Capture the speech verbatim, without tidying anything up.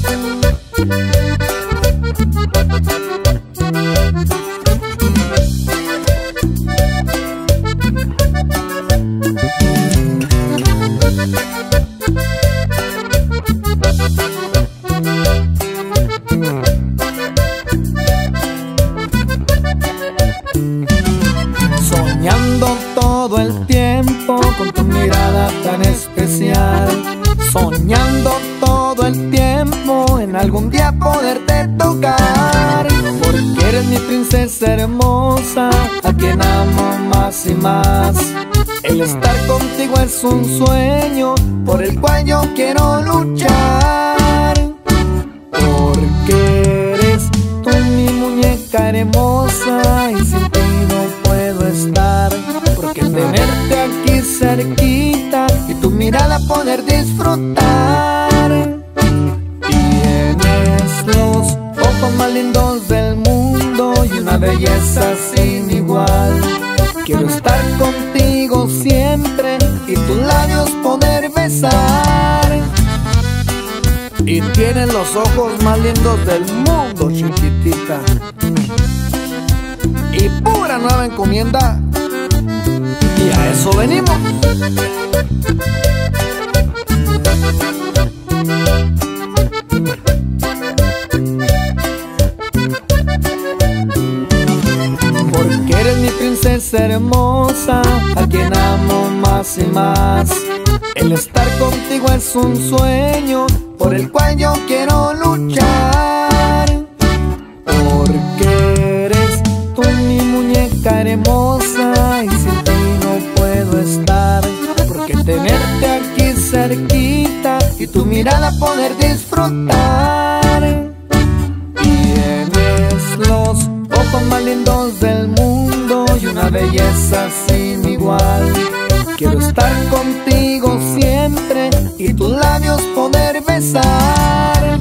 Soñando todo el tiempo con tu mirada tan especial, soñando todo el tiempo en algún día poderte tocar, porque eres mi princesa hermosa, a quien amo más y más. El estar contigo es un sueño por el cual yo quiero luchar, porque eres tú mi muñeca hermosa y sin ti no puedo estar, porque tenerte aquí cerquita y tu mirada poder disfrutar. Tienes los ojos más lindos del mundo y una belleza sin igual. Quiero estar contigo siempre y tus labios poder besar. Y tienes los ojos más lindos del mundo, chiquitita, y pura nueva encomienda, y a eso venimos. Porque eres mi princesa hermosa, a quien amo más y más. El estar contigo es un sueño por el cual yo quiero luchar, porque eres tú mi muñeca hermosa y sin ti no puedo estar, porque tenerte aquí cerquita y tu mirada poder disfrutar. Tienes los ojos más lindos del mundo y una belleza sin igual. Quiero estar contigo siempre y tus labios poder besar.